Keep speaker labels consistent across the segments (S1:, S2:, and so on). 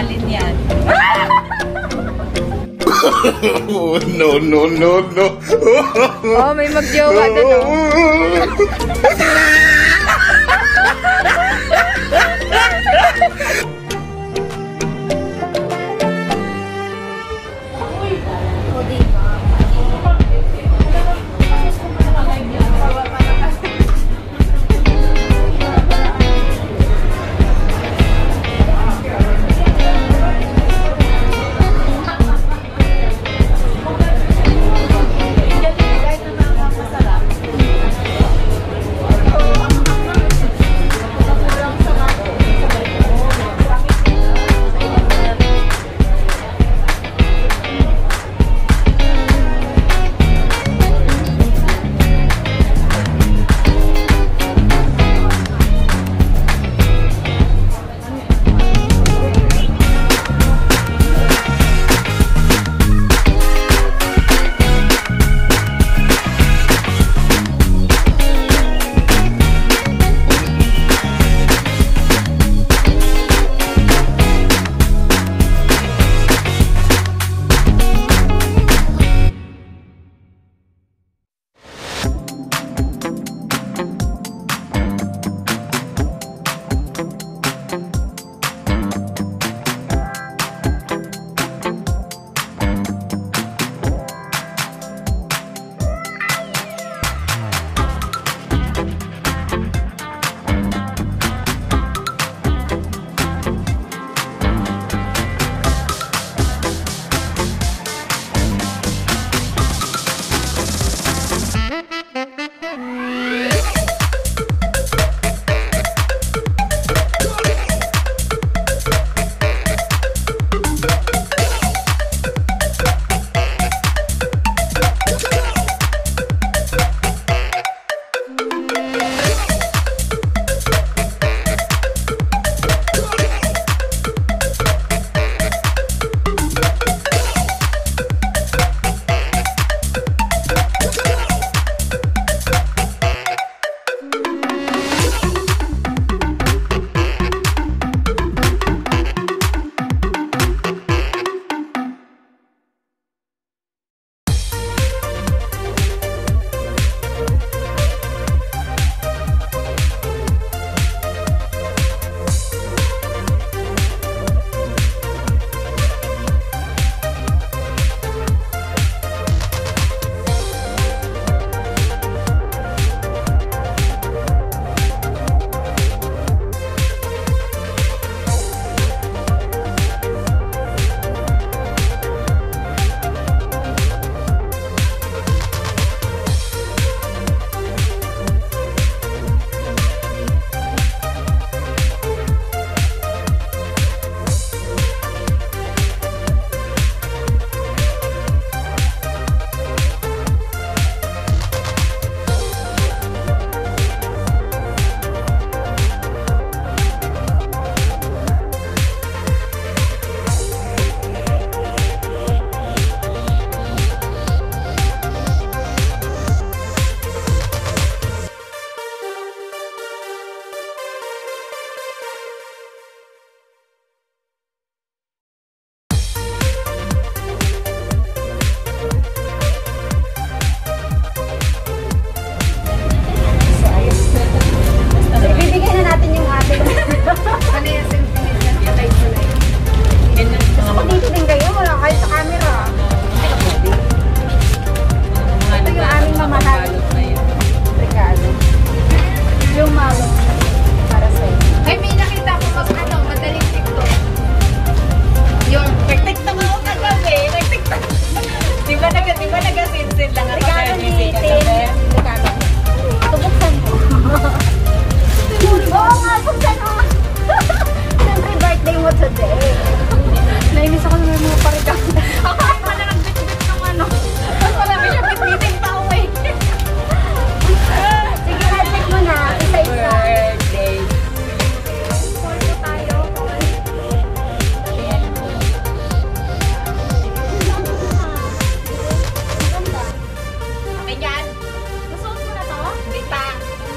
S1: Alin yan?
S2: No, no, no, no.
S3: Oh, may magjowa doon, oh.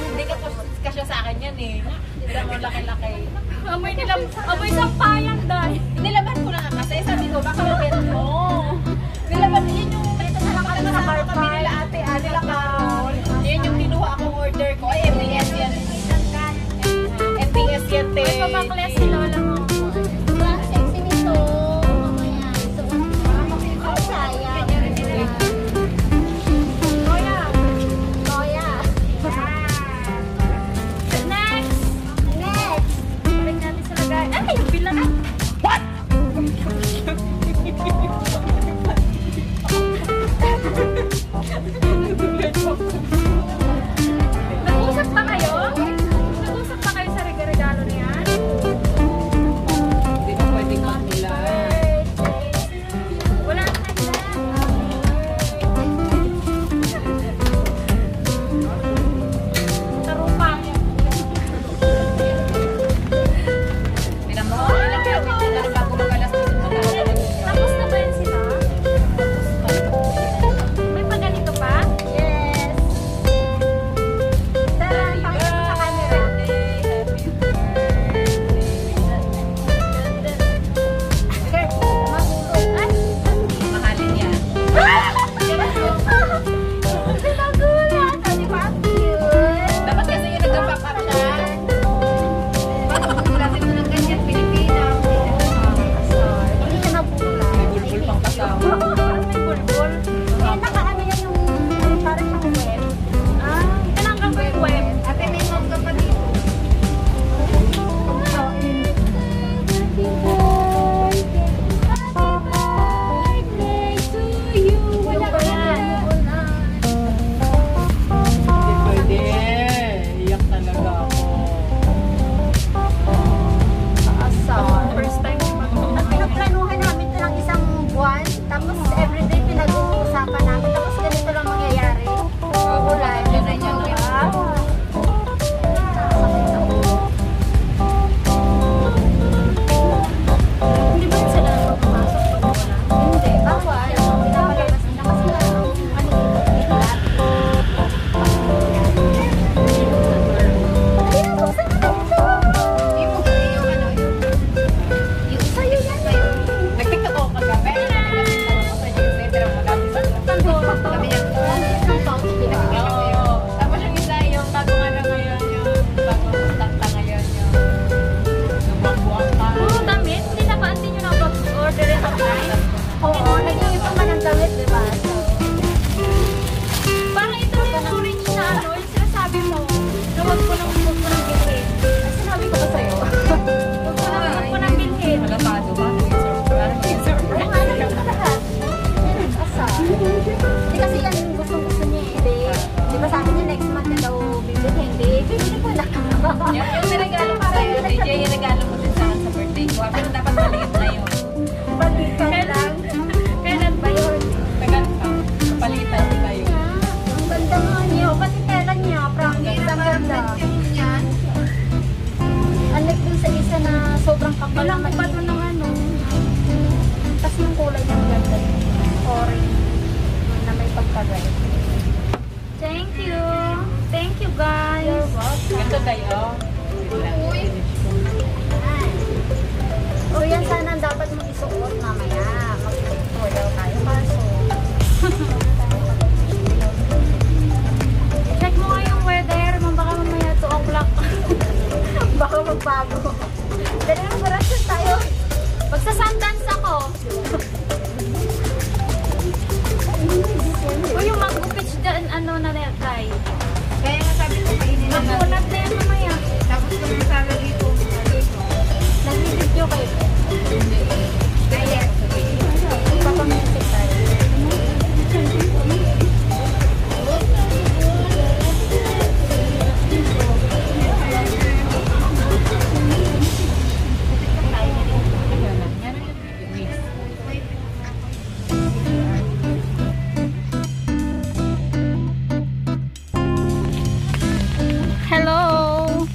S1: Kasya sa akin yan eh. Tignan mo laki-laki.
S3: Amoy sampayan dahil. bakla si Lola mo.
S1: Ang sexy nito. Mamaya. Ang sayang.
S3: Loya.
S1: Loya.
S3: Next.
S1: Next.
S3: Balik natin sa lagay. Ay, yung bilang na. What? Nag-usap pa kayo? Nag-usap pa kayo sa regalo na yan?
S4: Hindi na pwedeng manila.
S3: Wala na tarupa.
S4: Pinamahal nila kaya sila bago magalas dito magkakaroon.
S3: Tapos na ba yan sila? May pa ganito pa?
S1: Yes. Tara, pakita mo sa camera. Okay, mahulog. Ay!
S4: Mahalin yan.
S1: Sinagulat! O, di ba? Ang cute.
S4: Dapat kasi yung nag-back up siya. Bakit klase mo ng ganyan, Pilipinas?
S1: Hindi siya nabula.
S4: Bulbul pang kasama.
S3: May bulbul.
S1: Eh, nakaano yan yung parang siyang web.
S3: Ah, tinanggal ko yung web.
S4: Ate, may mom ka pa dito.
S1: Wala ka yan.
S4: Hindi pwede. Iyak talaga ako.
S3: First time ko
S1: Ang pinaplanuhan namin ito ng isang buwan, tapos everyday pinag-uusapan namin, tapos ganito lang mangyayari. Ulan.
S4: Yan na yan na.
S3: Hindi ba sila pumasok pag wala?
S1: Hindi, bawal. Pinapalabas nila kasi lahat. Ayun, buksan mo na ito.
S4: Yung ano, yung
S1: Sa'yo yan.
S4: nag-tiktok ako kagabi. Pero magamit sa sabi niya, oo. Tapos yung isa, yung bagong ano ngayon, yung bagong kanta ngayon, yung buwang-buwang pa.
S3: Oo, damit. Hindi na ba hindi nyo na mag-order it online?
S1: Oo, nag-iipon man ng damit, di ba? So,
S3: Parang ito na yung orange na ano, yung sinasabi mo. Na wag ko nang bilhin.
S1: sinabi ko ba sa'yo?
S3: Wag ko nang bilhin.
S4: Malapado ba? Parang yung surprise.
S1: Yung ano yung lahat. Asa. Hindi kasi yan gustong-gusto niya eh. Di ba sabi niya next month na daw bibilihin? Hindi, bibili ko na.
S4: Yung niregalo ko sa'yo, DJ, yung regalo mo din sa akin sa birthday ko. Pero dapat maliit na yun.
S1: Balikan lang.
S3: Kailan ba yun?
S4: Tagal ka. Kapalitan ko tayo.
S1: Ang ganda nga niya. O, pati tela niya. Promise. Ang ganda. Unlike dun sa isa na sobrang kapal.
S3: Bilang mo pa doon ng ano.
S1: Tapos yung kulay niya ang ganda. Orange. Na may pagkagay.
S3: Thank you. Thank you guys.
S4: Ganito kayo.
S1: O yan sana ang dapat mong isuot mamaya. Mag-tutorial tayo. Kaso.
S3: Check mo nga yung weather. Baka mamaya 2 o'clock.
S1: Baka magbago. Dali na barasyon tayo.
S3: Magsa-sundance ako. O yung mango peach dyan, ano na netay.
S4: Kaya nga sabi ko, kainin na natin.
S3: Makunat na yan mamaya.
S4: Tapos kung sana dito,
S1: Nag-video kayo.
S4: kaya,
S1: Papamisip tayo.
S3: Hello.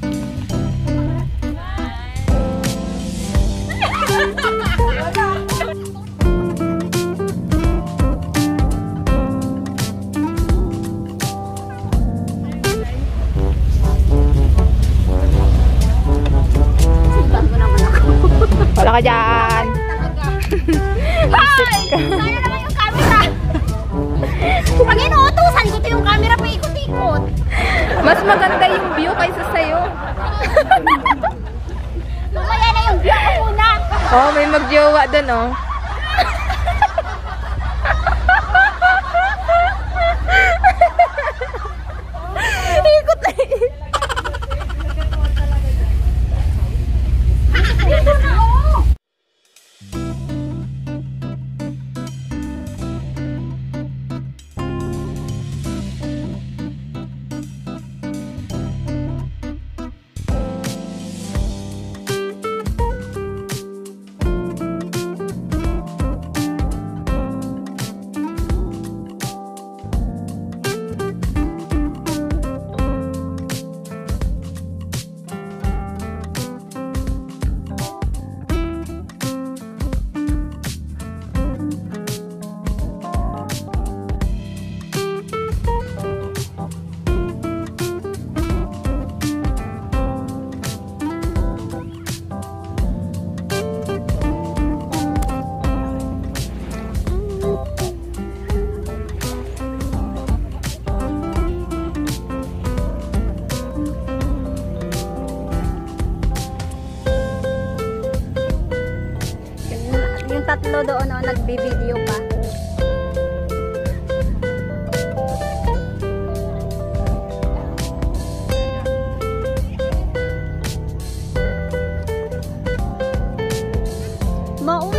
S3: Wala ka dyan.
S1: Hi! Sayang naman yung camera. Pag inuutusan ko ito yung camera, paikot-ikot.
S3: Mas maganda yung view kaysa sa'yo.
S5: Oh, may magjowa dun, oh. Ikot na.
S1: Yung tatlo doon, oh, nagbi-video pa. Mauna